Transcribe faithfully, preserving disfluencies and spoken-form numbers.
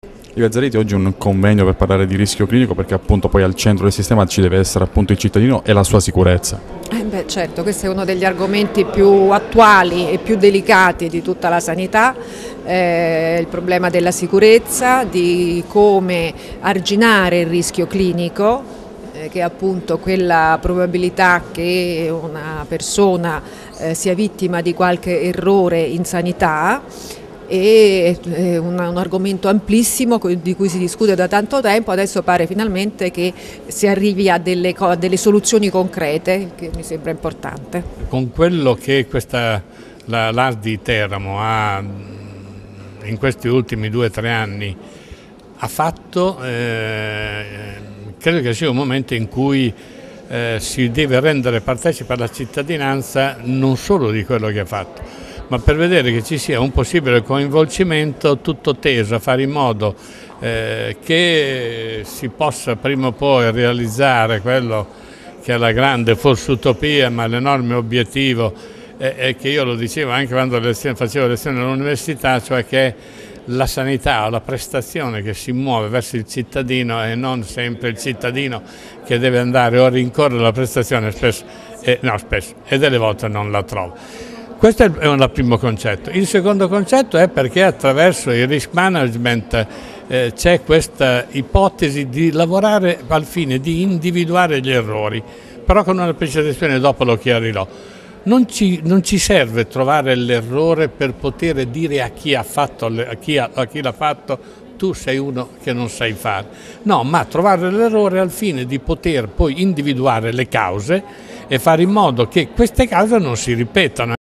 I Gazzariti oggi un convegno per parlare di rischio clinico, perché appunto poi al centro del sistema ci deve essere appunto il cittadino e la sua sicurezza. Eh beh, certo, questo è uno degli argomenti più attuali e più delicati di tutta la sanità, eh, il problema della sicurezza, di come arginare il rischio clinico, eh, che è appunto quella probabilità che una persona eh, sia vittima di qualche errore in sanità. È un, un argomento amplissimo di cui si discute da tanto tempo. Adesso pare finalmente che si arrivi a delle, a delle soluzioni concrete, che mi sembra importante. Con quello che questa, la, l'A S D di Teramo ha in questi ultimi due o tre anni ha fatto, eh, credo che sia un momento in cui eh, si deve rendere partecipe alla cittadinanza non solo di quello che ha fatto, ma per vedere che ci sia un possibile coinvolgimento tutto teso a fare in modo eh, che si possa prima o poi realizzare quello che è la grande forse utopia, ma l'enorme obiettivo, è, è che io lo dicevo anche quando lezione, facevo lezioni all'università, cioè che la sanità o la prestazione che si muove verso il cittadino e non sempre il cittadino che deve andare o rincorrere la prestazione spesso, eh, no, spesso e delle volte non la trova. Questo è il primo concetto. Il secondo concetto è perché attraverso il risk management eh, c'è questa ipotesi di lavorare al fine di individuare gli errori, però con una precisazione, dopo lo chiarirò. Non ci, non ci serve trovare l'errore per poter dire a chi ha fatto, a chi, ha, a chi l'ha fatto tu sei uno che non sai fare. No, ma trovare l'errore al fine di poter poi individuare le cause e fare in modo che queste cause non si ripetano.